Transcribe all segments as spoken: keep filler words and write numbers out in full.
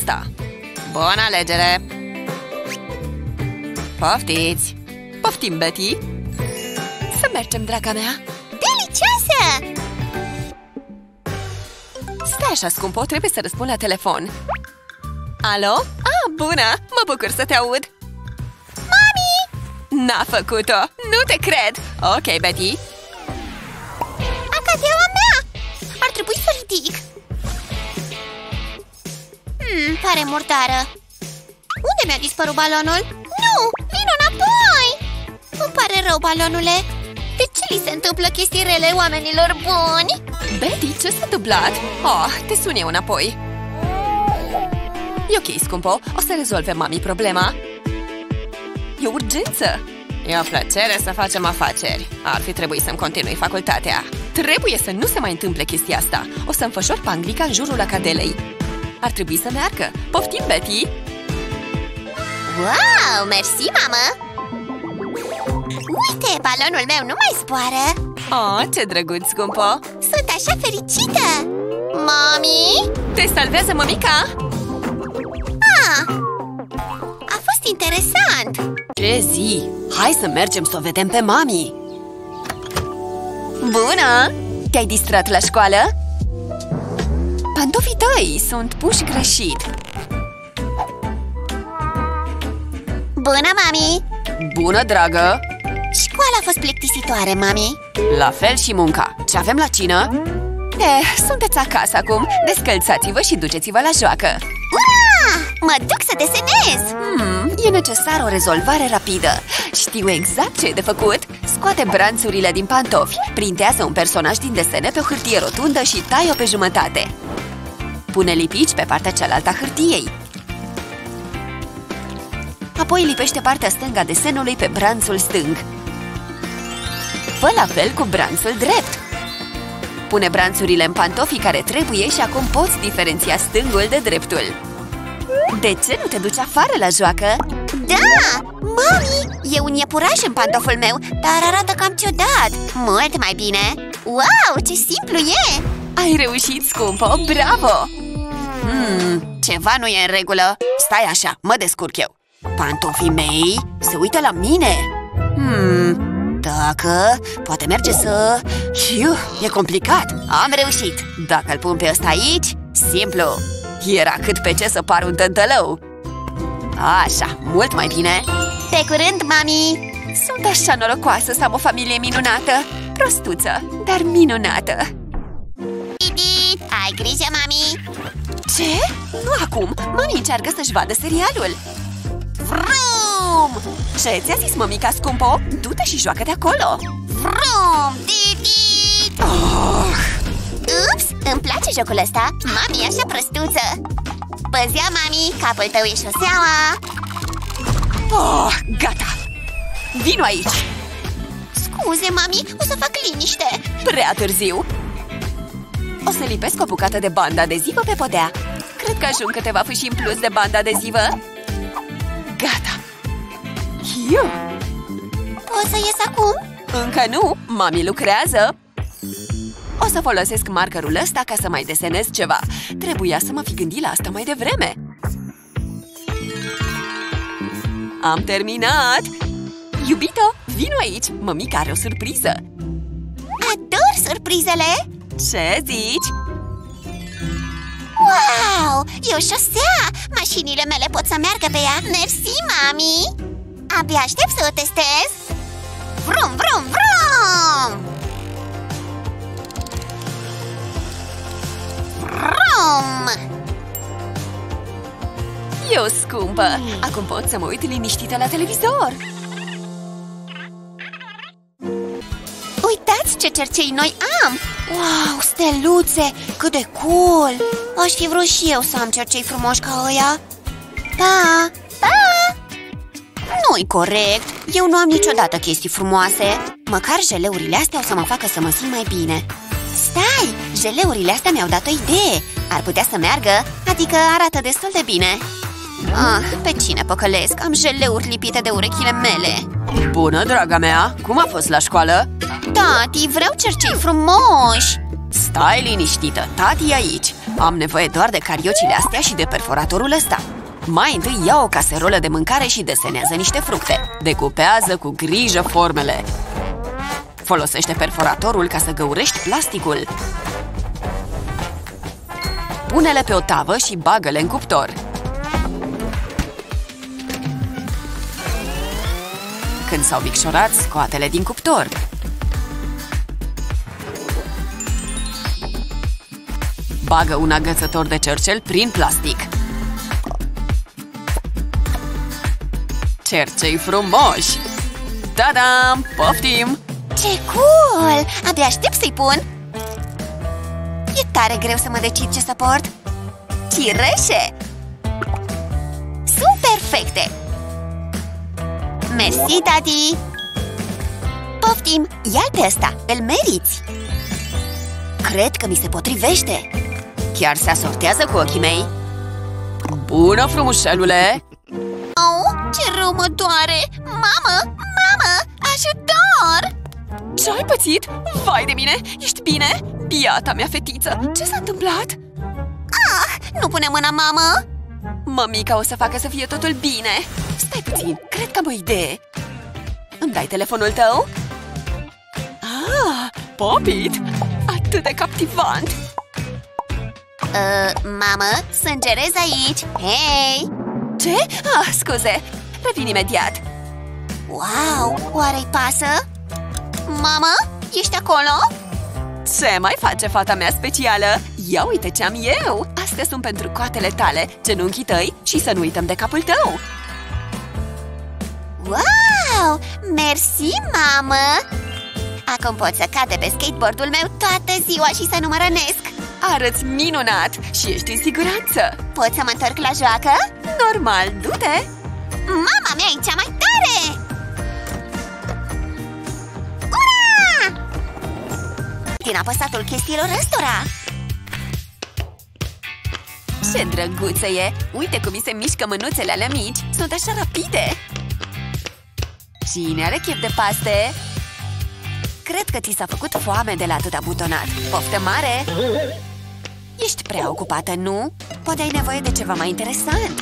asta. Bună alegere! Poftiți! Poftim, Betty! Să mergem, draga mea! Delicioasă! Stai așa, scumpo, trebuie să răspund la telefon. Alo? Ah, bună! Mă bucur să te aud! Mami! N-a făcut-o! Nu te cred! Ok, Betty! Acadeaua mea! Ar trebui să ridic. Hmm, pare murdară. Unde mi-a dispărut balonul? Nu! Vino înapoi! Îmi pare rău, balonule. De ce li se întâmplă chestii rele oamenilor buni? Betty, ce s-a întâmplat? Oh, te sun eu înapoi. E ok, scumpo, o să rezolve mami problema. E o urgență. E o plăcere să facem afaceri. Ar fi trebuit să-mi continui facultatea. Trebuie să nu se mai întâmple chestia asta. O să înfășor panglica în jurul acadelei. Ar trebui să meargă. Poftim, Betty! Wow, mersi, mamă! Uite, balonul meu nu mai zboară. Oh, ce drăguț, scumpo! Sunt așa fericită! Mami? Te salvează, mămica? Ah, a fost interesant! Ce zi! Hai să mergem să o vedem pe mami! Bună! Te-ai distrat la școală? Pantofii tăi sunt puși greșit. Bună, mami! Bună, dragă! Școala a fost plictisitoare, mami. La fel și munca. Ce avem la cină? Eh, sunteți acasă acum. Descălțați-vă și duceți-vă la joacă. Ura! Mă duc să desenez! Hmm, e necesară o rezolvare rapidă. Știu exact ce e de făcut. Scoate branțurile din pantofi, printează un personaj din desene pe o hârtie rotundă și tai-o pe jumătate. Pune lipici pe partea cealaltă a hârtiei. Apoi lipește partea stângă a desenului pe branțul stâng. Fă la fel cu branțul drept. Pune branțurile în pantofii care trebuie și acum poți diferenția stângul de dreptul. De ce nu te duci afară la joacă? Da! Mami, e un iepuraș în pantoful meu, dar arată cam ciudat. Mult mai bine. Wow, ce simplu e! Ai reușit, scumpo, bravo! Hmm, ceva nu e în regulă. Stai așa, mă descurc eu. Pantofii mei se uită la mine. Hmm, dacă... Poate merge să... Hiu, e complicat. Am reușit. Dacă îl pun pe ăsta aici, simplu. Era cât pe ce să par un tântălău. Așa, mult mai bine. Pe curând, mami! Sunt așa norocoasă să am o familie minunată. Prostuță, dar minunată. Titi, ai grijă, mami! Ce? Nu acum! Mami încearcă să-și vadă serialul. Vrum! Ce ți-a zis mămica, scumpo? Du-te și joacă-te acolo. Vrum, Titi! Oh. Ups, îmi place jocul ăsta. Mami e așa prostuță. Păzea, mami, capul tău e șoseaua. Oh, gata! Vino aici! Scuze, mami, o să fac liniște. Prea târziu. O să lipesc o bucată de bandă adezivă pe podea. Cred că ajung câteva fâșii în plus de bandă adezivă. Gata! Hiu! Poți să ies acum? Încă nu! Mami lucrează! O să folosesc markerul ăsta ca să mai desenez ceva. Trebuia să mă fi gândit la asta mai devreme. Am terminat! Iubito, vino aici! Mămica are o surpriză! Ador surprizele! Ce zici? Wow! E o șosea! Mașinile mele pot să meargă pe ea! Mersi, mami! Abia aștept să o testez! Vrum, vrum, vrum! Vrum! E o scumpă! Acum pot să mă uit liniștită la televizor! Uitați ce cercei noi am! Wow, steluțe! Cât de cool! Aș fi vrut și eu să am cercei frumoși ca ăia. Pa! Pa! Nu-i corect! Eu nu am niciodată chestii frumoase. Măcar jeleurile astea o să mă facă să mă simt mai bine. Stai! Jeleurile astea mi-au dat o idee. Ar putea să meargă, adică arată destul de bine. Ah, pe cine păcălesc? Am jeleuri lipite de urechile mele. Bună, draga mea! Cum a fost la școală? Tati, vreau cercei frumoși! Stai liniștită, tati e aici. Am nevoie doar de cariocile astea și de perforatorul ăsta. Mai întâi ia o caserolă de mâncare și desenează niște fructe. Decupează cu grijă formele. Folosește perforatorul ca să găurești plasticul. Pune-le pe o tavă și bagă-le în cuptor. Când s-au micșorat, scoate-le din cuptor. Bagă un agățător de cercel prin plastic. Cercei frumoși! Ta-dam! Poftim! Ce cool! Abia aștept să-i pun! E tare greu să mă decid ce să port. Cireșe! Sunt perfecte! Mersi, tati! Poftim! Ia-te ăsta! Îl meriți! Cred că mi se potrivește! Chiar se asortează cu ochii mei! Bună, frumușelule! Oh, ce rău mă doare! Mamă! Mamă! Ajutor! Ce-ai pățit? Vai de mine! Ești bine? Biata mea fetiță! Ce s-a întâmplat? Ah! Nu pune mâna, mamă! Mămica o să facă să fie totul bine! Stai puțin, cred că am o idee! Îmi dai telefonul tău? Ah, Popit! Atât de captivant! Uh, mamă, sângerez aici! Hei! Ce? Ah, scuze! Revin imediat! Wow! Oare-i pasă? Mamă, ești acolo? Ce mai face fata mea specială? Ia uite ce am eu! Astea sunt pentru coatele tale, genunchii tăi și să nu uităm de capul tău! Wow! Mersi, mamă! Acum pot să cad de pe skateboardul meu toată ziua și să nu mă rănesc! Arăți minunat și ești în siguranță! Pot să mă întorc la joacă? Normal, du-te! Mama mea e cea mai tare! Ura! Din apăsatul chestiilor ăstora! Ce drăguță e! Uite cum mi se mișcă mânuțele alea mici! Sunt așa rapide! Cine are chef de paste? Cred că ți s-a făcut foame de la atâta butonat. Poftă mare! Ești prea ocupată, nu? Poate ai nevoie de ceva mai interesant.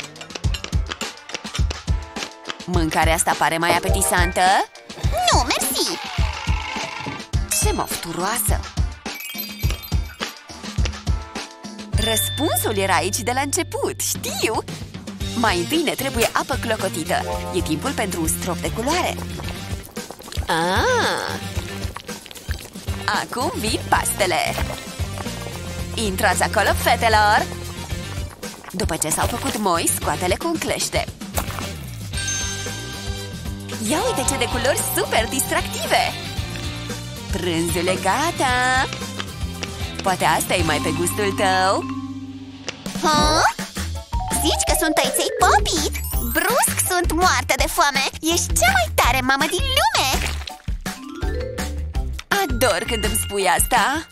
Mâncarea asta pare mai apetisantă? Nu, mersi! Ce mofturoasă! Răspunsul era aici de la început, știu! Mai întâi ne trebuie apă clocotită. E timpul pentru un strop de culoare. Ah! Acum vin pastele. Intrați acolo, fetelor! După ce s-au făcut moi, scoate-le cu un clește. Ia uite ce de culori super distractive! Prânzul e gata! Poate asta e mai pe gustul tău? Ha? Zici că sunt tăiței Popit? Brusc sunt moartă de foame! Ești cea mai tare mamă din lume! Ador când îmi spui asta!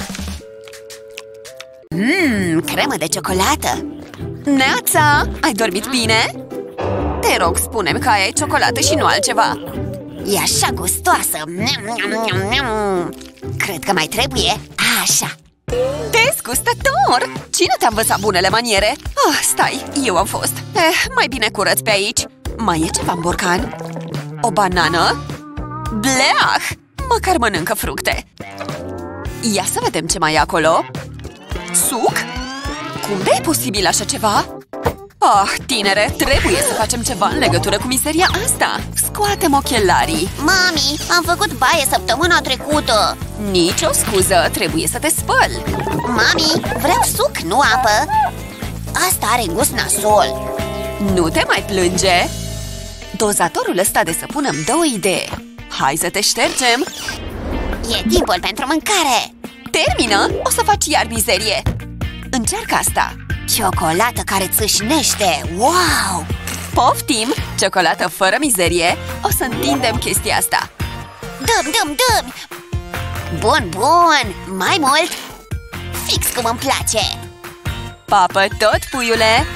Mmm, cremă de ciocolată! Neața! Ai dormit bine? Te rog, spune-mi că ai ciocolată și nu altceva. E așa gustoasă! Cred că mai trebuie așa! Dezgustător! Cine te-a învățat bunele maniere? Ah, stai, eu am fost. Eh, mai bine curăț pe aici. Mai e ceva în borcan? O banană? Bleah! Măcar mănâncă fructe. Ia să vedem ce mai e acolo. Suc? Cum de e posibil așa ceva? Ah, tinere, trebuie să facem ceva în legătură cu mizeria asta. Scoatem ochelarii. Mami, am făcut baie săptămâna trecută. Nici o scuză, trebuie să te spăl. Mami, vreau suc, nu apă. Asta are gust nasol. Nu te mai plânge. Dozatorul ăsta de săpun îmi dă o idee. Hai să te ștergem. E timpul pentru mâncare. Termină, o să faci iar mizerie. Încearcă asta. Ciocolată care țâșnește! Wow! Poftim! Ciocolată fără mizerie. O să întindem chestia asta. Dăm, dăm, dăm! Bun, bun! Mai mult! Fix cum îmi place! Papă tot, puiule!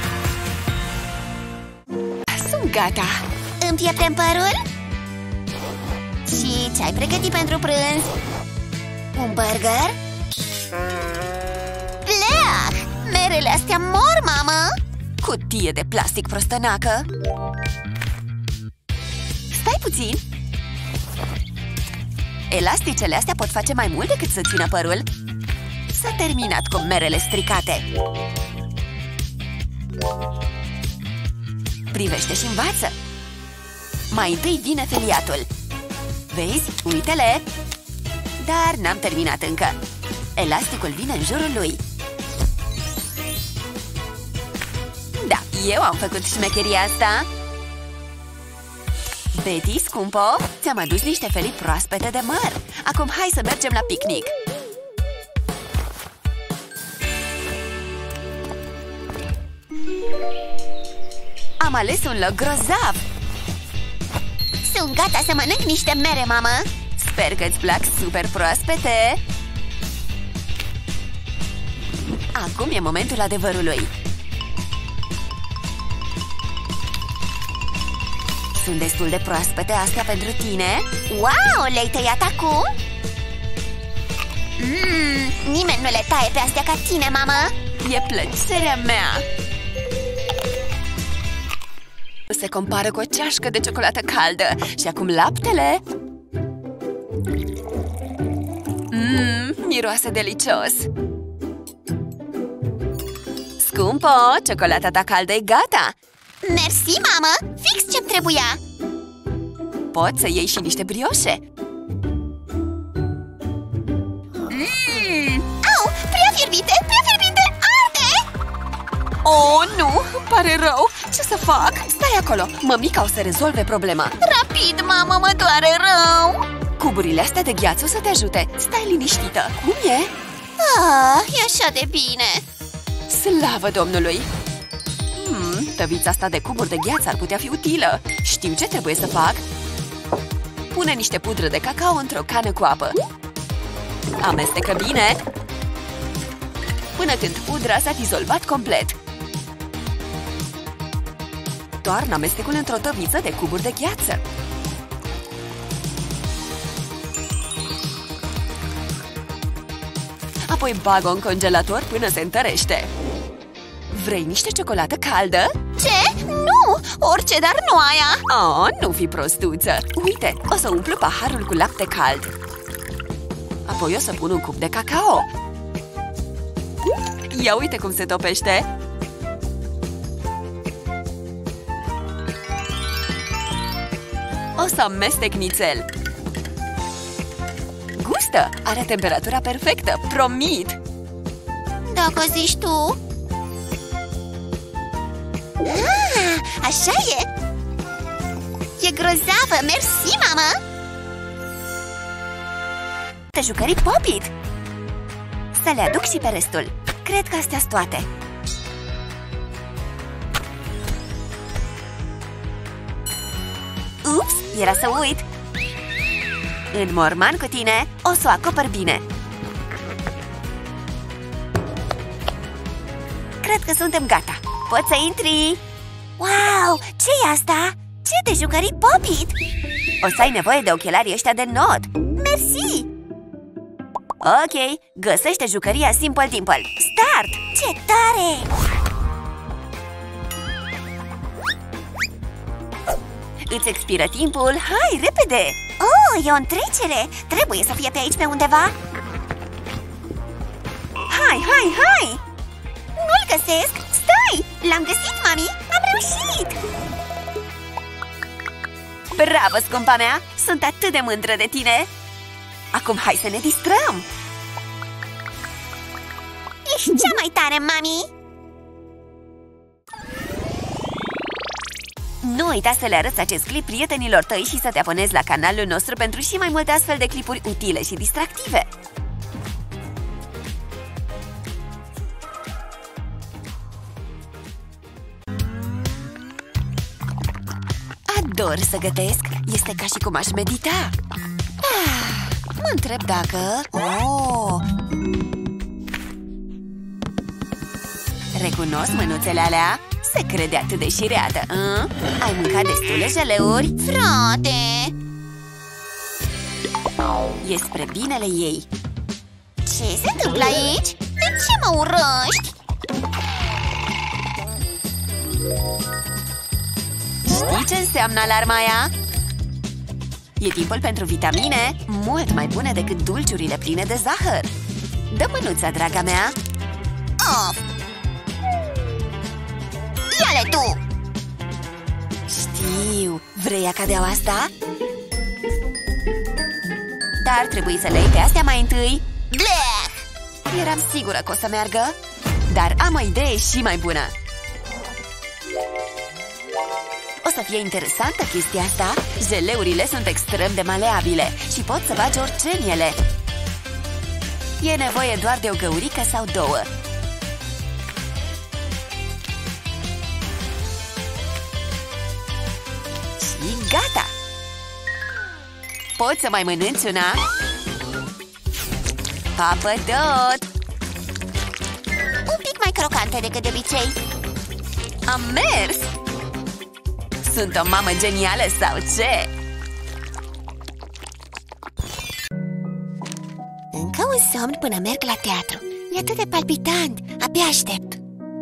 Sunt gata! Îmi pieptem părul? Și ce-ai pregătit pentru prânz? Un burger? Bleu! Ah, merele astea mor, mamă! Cutie de plastic prostănacă! Stai puțin! Elasticele astea pot face mai mult decât să țină părul. S-a terminat cu merele stricate. Privește și învață! Mai întâi vine feliatul. Vezi? Uite-le! Dar n-am terminat încă. Elasticul vine în jurul lui. Da, eu am făcut șmecheria asta. Betty, scumpo, ți-am adus niște felii proaspete de măr. Acum hai să mergem la picnic. Am ales un loc grozav. Sunt gata să mănânc niște mere, mamă. Sper că îți plac super proaspete. Acum e momentul adevărului. Sunt destul de proaspete astea pentru tine. Wow, le-ai tăiat acum? Mmm, nimeni nu le taie pe astea ca tine, mamă. E plăcerea mea. Se compară cu o ceașcă de ciocolată caldă. Și acum laptele. Mmm, miroase delicios. Scumpo, ciocolata ta caldă e gata. Mersi, mamă, fix ce-mi trebuia. Poți să iei și niște brioșe. Mmm, au, prea fierbinte, prea fierbinte, arde! Oh, nu, îmi pare rău. Ce să fac? Stai acolo, mămica o să rezolve problema. Rapid, mamă, mă doare rău. Cuburile astea de gheață o să te ajute. Stai liniștită. Cum e? Ah, e așa de bine. Slavă Domnului! Hmm, tăvița asta de cuburi de gheață ar putea fi utilă. Știu ce trebuie să fac. Pune niște pudră de cacao într-o cană cu apă. Amestecă bine până când pudra s-a dizolvat complet. Toarnă amestecul într-o tăviță de cuburi de gheață. Apoi bag-o în congelator până se întărește. Vrei niște ciocolată caldă? Ce? Nu! Orice, dar nu aia! Oh, nu fi prostuță! Uite, o să umplu paharul cu lapte cald. Apoi o să pun un cup de cacao. Ia uite cum se topește! O să amestec nițel. Gustă! Are temperatura perfectă, promit! Dacă zici tu... Ah, așa e! E grozavă! Mersi, mamă! Te jucării Pop-It! Să le aduc și pe restul. Cred că astea-s toate. Ups, era să uit! În morman cu tine, o să o acopăr bine. Cred că suntem gata. Poți să intri! Wow! Ce-i asta? Ce te jucării Pop-It? O să ai nevoie de ochelarii ăștia de not. Mersi! Ok, găsește jucăria Simple Dimple. Start! Ce tare! Îți expiră timpul, hai, repede! Oh, e o întrecere! Trebuie să fie pe aici pe undeva. Hai, hai, hai! Nu-l găsesc! Stai! L-am găsit, mami! Am reușit! Bravo, scumpa mea! Sunt atât de mândră de tine! Acum hai să ne distrăm! Ești cea mai tare, mami! Nu uita să le arăți acest clip prietenilor tăi și să te abonezi la canalul nostru pentru și mai multe astfel de clipuri utile și distractive. Ador să gătesc, este ca și cum aș medita. Ah, mă întreb dacă... Oh! Recunosc mânuțele alea? Se crede atât de șireată, a? Ai mâncat destule jeleuri? Frate! E spre binele ei. Ce se întâmplă aici? De ce mă urăști? Știi ce înseamnă alarma aia? E timpul pentru vitamine mult mai bune decât dulciurile pline de zahăr. Dă mânuța, draga mea. Of! Ia-le tu! Știu, vrei acadeaua asta? Dar trebuie să le iei pe astea mai întâi. Bleh! Eram sigură că o să meargă. Dar am o idee și mai bună. O să fie interesantă chestia asta. Jeleurile sunt extrem de maleabile și poți să bagi orice în ele. E nevoie doar de o găurică sau două. Și gata! Poți să mai mănânci una? Papă tot! Un pic mai crocante decât de obicei. Am mers! Sunt o mamă genială sau ce? Încă un somn până merg la teatru. E atât de palpitant. Abia aștept.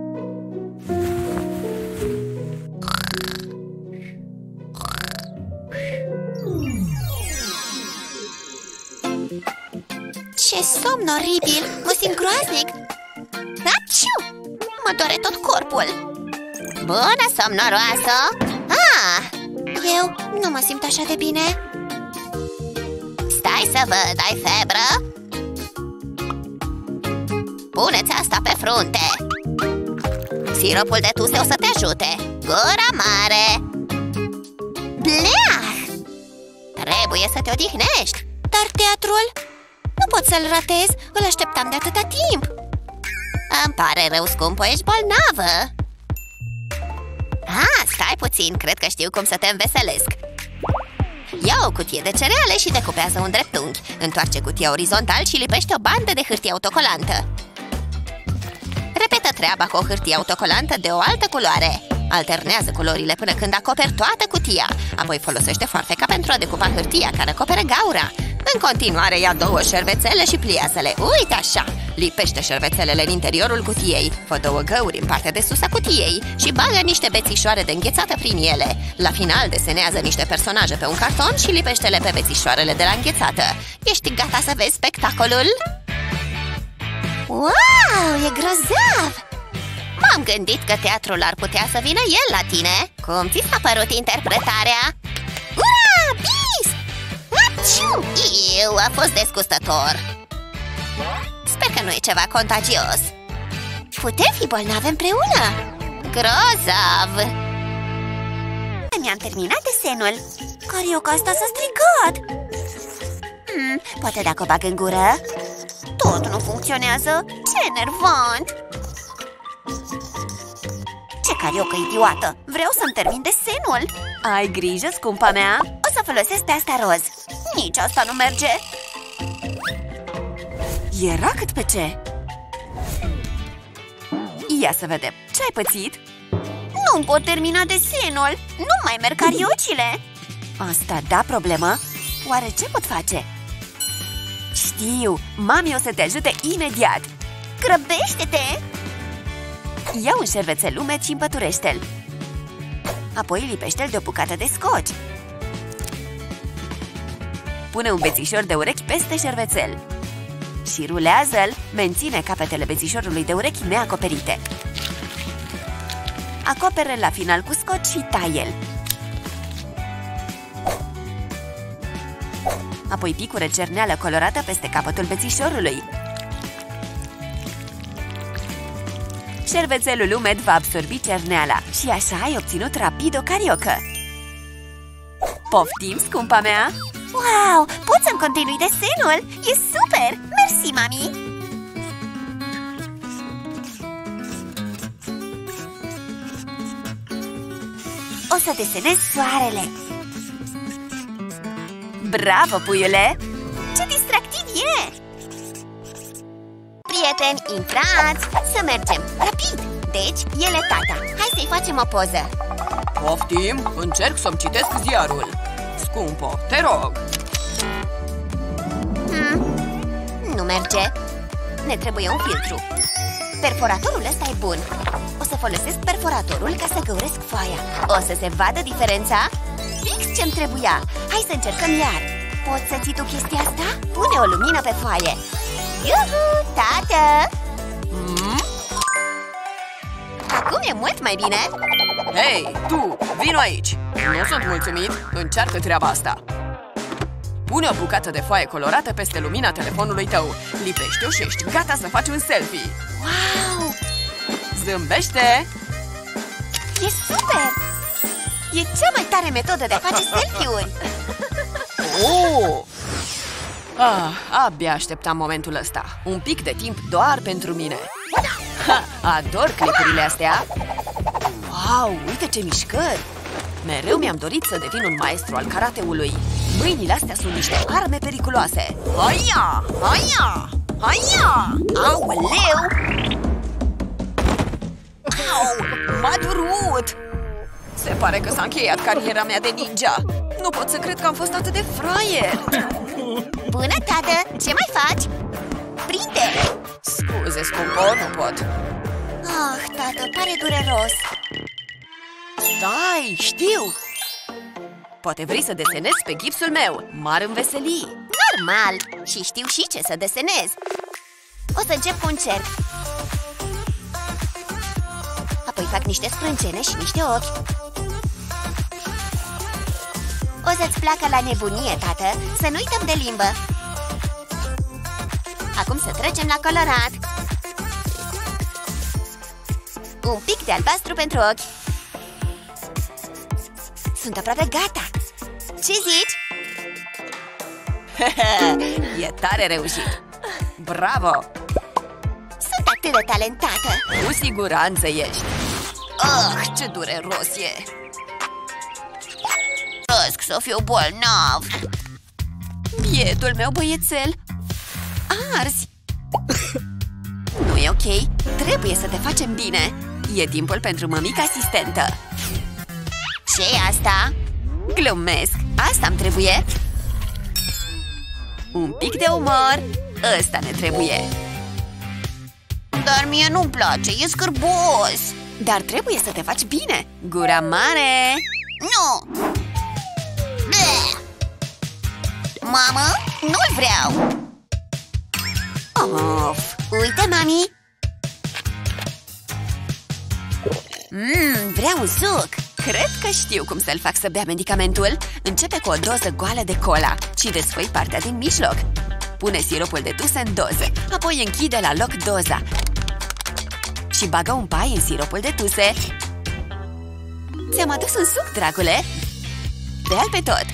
Ce somn oribil! Mă simt groaznic! Aciu! Mă doare tot corpul! Bună, somnoroasă! Ah! Eu nu mă simt așa de bine. Stai să văd, ai febră? Pune-ți asta pe frunte. Siropul de tuse o să te ajute. Gura mare! Bleah! Trebuie să te odihnești. Dar teatrul? Nu pot să-l ratez, îl așteptam de atâta timp. Îmi pare rău, scumpă, ești bolnavă. Ah, stai puțin, cred că știu cum să te înveselesc. Ia o cutie de cereale și decupează un dreptunghi. Întoarce cutia orizontal și lipește o bandă de hârtie autocolantă. Repetă treaba cu o hârtie autocolantă de o altă culoare. Alternează culorile până când acoperi toată cutia. Apoi folosește foarfeca pentru a decupa hârtia care acoperă gaura. În continuare ia două șervețele și pliază-le. Uite așa! Lipește șervețelele în interiorul cutiei. Fă două găuri în partea de sus a cutiei și bagă niște bețișoare de înghețată prin ele. La final desenează niște personaje pe un carton și lipește-le pe bețișoarele de la înghețată. Ești gata să vezi spectacolul? Wow, e grozav! M-am gândit că teatrul ar putea să vină el la tine. Cum ți s-a părut interpretarea? Ura, bis! Aciu! Iu, a fost desgustător. Sper că nu e ceva contagios. Putem fi bolnavi împreună. Grozav! Mi-am terminat desenul. Carioca asta s-a stricat. hmm, Poate dacă o bag în gură. Tot nu funcționează. Ce enervant! Ce cariocă idiotă! Vreau să-mi termin desenul. Ai grijă, scumpa mea. O să folosesc pe asta roz. Nici asta nu merge. Era cât pe ce. Ia să vedem, ce ai pățit? Nu pot termina desenul. Nu mai merg cariocile. Asta da problemă? Oare ce pot face? Știu, mami o să te ajute imediat. Grăbește-te! Ia un șervețel umed și împăturește-l. Apoi lipește-l de o bucată de scoci. Pune un bețișor de urechi peste șervețel și rulează-l. Menține capetele bețișorului de urechi neacoperite. Acopere la final cu scoci și taie-l. Apoi picură cerneală colorată peste capătul bețișorului. Șervețelul umed va absorbi cerneala și așa ai obținut rapid o cariocă. Poftim, scumpa mea! Wow! Pot să-mi continui desenul? E super! Mersi, mami! O să desenez soarele. Bravo, puiule! Ce distractiv e! Prieteni, intrați! Să mergem! Rapid! Deci, el e tata. Hai să-i facem o poză. Poftim! Încerc să-mi citesc ziarul. Scumpă, te rog! Hmm, nu merge. Ne trebuie un filtru. Perforatorul ăsta e bun. O să folosesc perforatorul ca să găuresc foaia. O să se vadă diferența? Fix ce-mi trebuia. Hai să încercăm iar. Poți să ții tu chestia asta? Pune o lumină pe foaie. Iuhu, tată! mm? Acum e mult mai bine. Hei, tu, vino aici! Nu sunt mulțumit, încearcă treaba asta. Pune o bucată de foaie colorată peste lumina telefonului tău. Lipește-o și ești gata să faci un selfie. Wow! Zâmbește! E super! E cea mai tare metodă de a face selfie-uri. Oh! Ah, abia așteptam momentul ăsta. Un pic de timp doar pentru mine. Ha, ador clipurile astea. Wow, uite ce mișcări! Mereu mi-am dorit să devin un maestru al karateului. Mâinile astea sunt niște arme periculoase. Haia! Haia! Haia! Aoleu! Au! M-a durut! Se pare că s-a încheiat cariera mea de ninja. Nu pot să cred că am fost atât de fraier. Bună, tată! Ce mai faci? Prinde! Scuze, scumpă, nu pot. Ah, tată, pare dureros. Stai, știu! Poate vrei să desenezi pe gipsul meu. M-ar înveseli. Normal! Și știu și ce să desenez. O să încep cu un cerc. Apoi fac niște sprâncene și niște ochi. O să-ți placă la nebunie, tată. Să nu uităm de limbă. Acum să trecem la colorat. Un pic de albastru pentru ochi. Sunt aproape gata. Ce zici? E tare reușit. Bravo! Sunt atât de talentată. Cu siguranță ești. Ah, ce dureros e. Risc să fiu bolnav. Bietul meu băiețel. Arzi. Nu e ok. Trebuie să te facem bine. E timpul pentru mămica asistentă. Ce-i asta? Glumesc. Asta-mi trebuie. Un pic de umor. Ăsta ne trebuie. Dar mie nu-mi place, e scârbos. Dar trebuie să te faci bine. Gura mare. Nu. Bleh. Mamă, nu-l vreau. Of. Uite, mami. Mmm, vreau un suc. Cred că știu cum să-l fac să bea medicamentul. Începe cu o doză goală de cola și desfăi partea din mijloc. Pune siropul de tuse în doză, apoi închide la loc doza și bagă un pai în siropul de tuse. Ți-am adus un suc, dragule. Bea-l pe tot.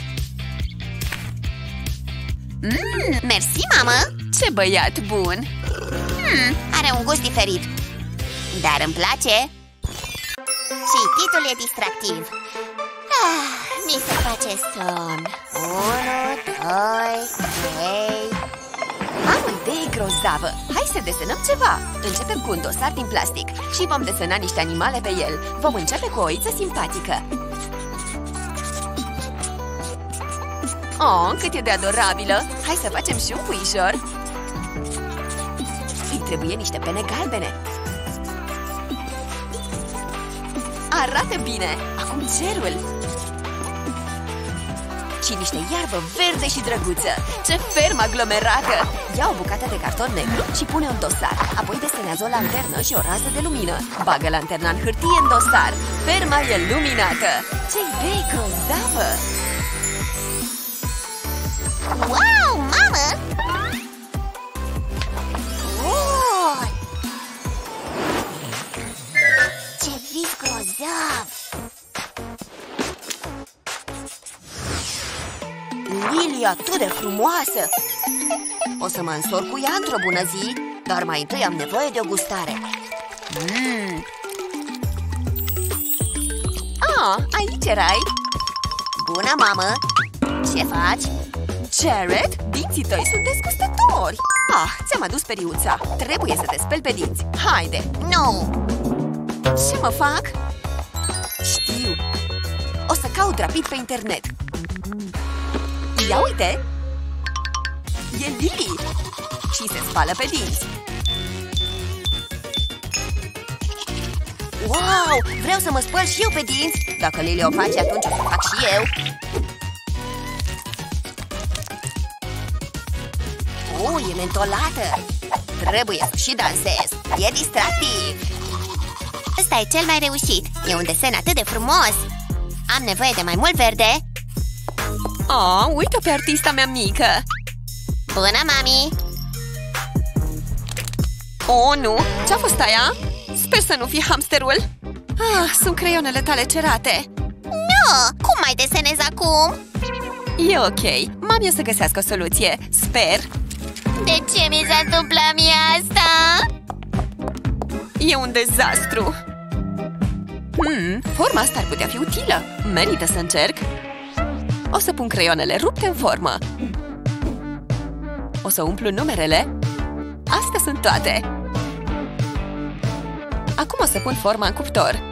Mmm, mersi, mamă. Ce băiat bun. Hmm, are un gust diferit, dar îmi place. Cititul e distractiv. Ah, mi se face somn. Unu, doi, trei. Am o idee grozavă. Hai să desenăm ceva. Începem cu un dosar din plastic și vom desena niște animale pe el. Vom începe cu o oiță simpatică. Oh, cât e de adorabilă! Hai să facem și un puișor. Îi trebuie niște pene galbene. Arată bine! Acum cerul! Și niște iarbă verde și drăguță! Ce fermă aglomerată! Ia o bucată de carton negru și pune un dosar. Apoi desenează o lanternă și o rază de lumină. Bagă lanterna în hârtie în dosar. Ferma e luminată! Ce idee grozavă! Wow, mamă! Oh! Ce vis grozav! Lily atât de frumoasă! O să mă însor cu ea într-o bună zi, dar mai întâi am nevoie de o gustare. Mm. Ah, aici erai! Bună, mamă! Ce faci? Jared, dinții tăi sunt desgustători! Ah, ți-am adus periuța. Trebuie să te speli pe dinți. Haide! Nu! Ce mă fac? Știu! O să caut rapid pe internet. Ia uite! E Lily! Și se spală pe dinți. Wow! Vreau să mă spăl și eu pe dinți. Dacă Lily o face, atunci o să fac și eu. Uh, e mentolată. Trebuie să și dansez. E distractiv. Ăsta e cel mai reușit. E un desen atât de frumos. Am nevoie de mai mult verde. Oh, uite pe artista mea mică. Bună, mami! Oh, nu! Ce-a fost aia? Sper să nu fie hamsterul. Ah, sunt creionele tale cerate. Nu! Cum mai desenez acum? E ok. Mami o să găsească o soluție. Sper. De ce mi s-a întâmplat mie asta? E un dezastru. Hmm, forma asta ar putea fi utilă. Merită să încerc. O să pun creionele rupte în formă. O să umplu numerele. Astea sunt toate. Acum o să pun forma în cuptor.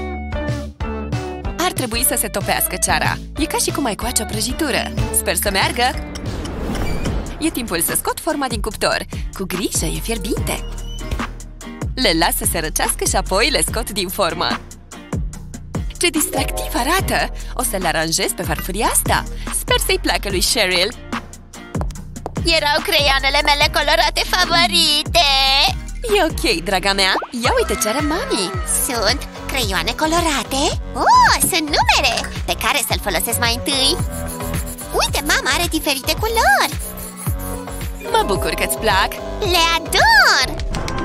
Ar trebui să se topească ceara. E ca și cum ai coace o prăjitură. Sper să meargă. E timpul să scot forma din cuptor. Cu grijă, e fierbinte. Le las să se răcească și apoi le scot din formă. Ce distractiv arată! O să le aranjez pe farfuria asta. Sper să-i placă lui Cheryl. Erau creioanele mele colorate favorite. E ok, draga mea. Ia uite ce are mami. Sunt creioane colorate? Oh, sunt numere pe care să-l folosesc mai întâi. Uite, mama are diferite culori. Mă bucur că-ți plac. Le ador!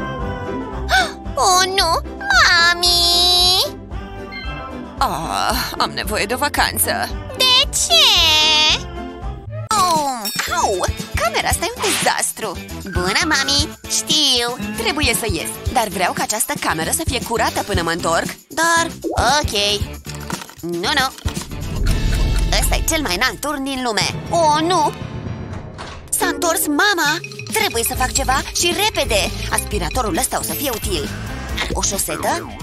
Oh, nu! Mami! Oh, am nevoie de o vacanță. De ce? Oh, au! Camera asta e un dezastru. Bună, mami! Știu! Trebuie să ies, dar vreau ca această cameră să fie curată până mă întorc. Dar, ok. Nu, nu. Ăsta e cel mai înalt turn din lume. Oh, nu! S-a întors mama! Trebuie să fac ceva și repede! Aspiratorul ăsta o să fie util. O șosetă?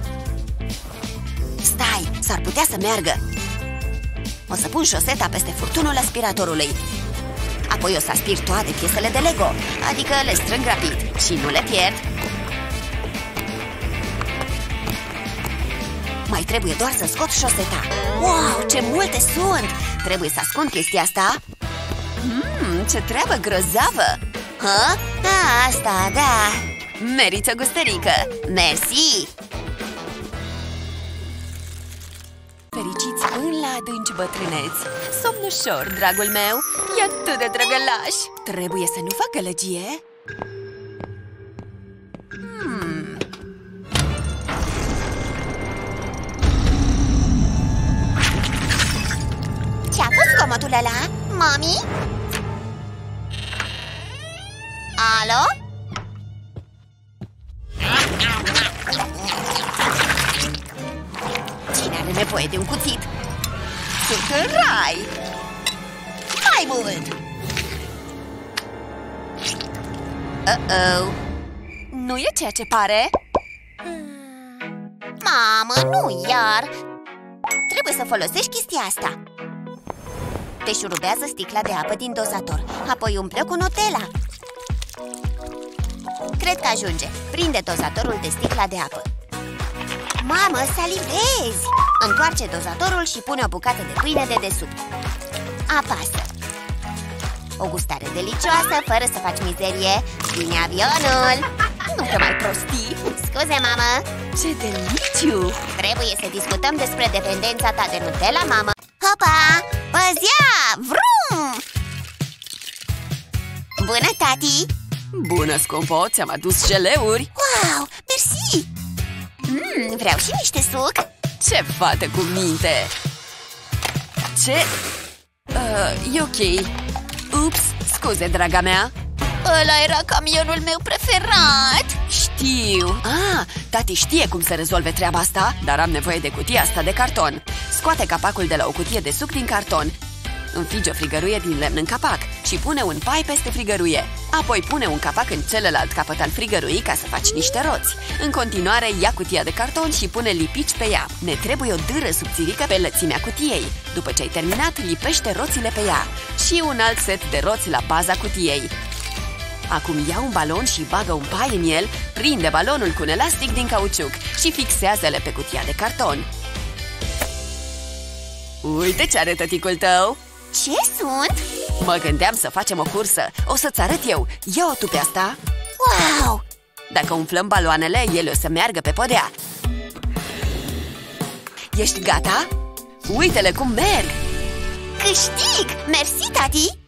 Stai, s-ar putea să meargă. O să pun șoseta peste furtunul aspiratorului. Apoi o să aspir toate piesele de Lego, adică le strâng rapid și nu le pierd. Mai trebuie doar să scot șoseta. Wow, ce multe sunt! Trebuie să ascund chestia asta. Mmm, ce treabă grozavă! Ha? A, asta, da. Meriți o gustărică! Mersi! Fericiți până la adânci bătrâneți. Somn ușor, dragul meu. E atât de drăgălaș. Trebuie să nu fac gălăgie. Hmm. Ce-a fost comodul ăla, mami? Alo? Cine are nevoie de un cuțit? Sunt în rai! Mai mult! Uh-oh! Nu e ceea ce pare? Mamă, nu iar! Trebuie să folosești chestia asta. Te șurubează sticla de apă din dozator. Apoi umple cu Nutella. Cred că ajunge. Prinde dozatorul de sticla de apă. Mamă, salivezi! Întoarce dozatorul și pune o bucată de pâine de desubt. Apasă. O gustare delicioasă, fără să faci mizerie. Vine avionul! Nu te mai prostii! Scuze, mamă! Ce deliciu! Trebuie să discutăm despre dependența ta de Nutella, mamă. Hopa! Păzia! Vrum! Bună, tati! Bună, scumpo! Ți-am adus jeleuri! Wow! Mersi! Mm, vreau și niște suc! Ce fată cu minte! Ce? Uh, e ok. Ups, scuze, draga mea. Ăla era camionul meu preferat. Știu. Ah, tati știe cum să rezolve treaba asta, dar am nevoie de cutia asta de carton. Scoate capacul de la o cutie de suc din carton. Înfige o frigăruie din lemn în capac și pune un pai peste frigăruie. Apoi pune un capac în celălalt capăt al frigăruii ca să faci niște roți. În continuare, ia cutia de carton și pune lipici pe ea. Ne trebuie o dâră subțirică pe lățimea cutiei. După ce ai terminat, lipește roțile pe ea. Și un alt set de roți la baza cutiei. Acum ia un balon și bagă un pai în el, prinde balonul cu un elastic din cauciuc și fixează-le pe cutia de carton. Uite ce are tăticul tău! Ce sunt? Mă gândeam să facem o cursă. O să-ți arăt eu. Ia-o tu pe asta. Wow! Dacă umflăm baloanele, ele o să meargă pe podea. Ești gata? Uite-le cum merg! Câștig! Mersi, tati!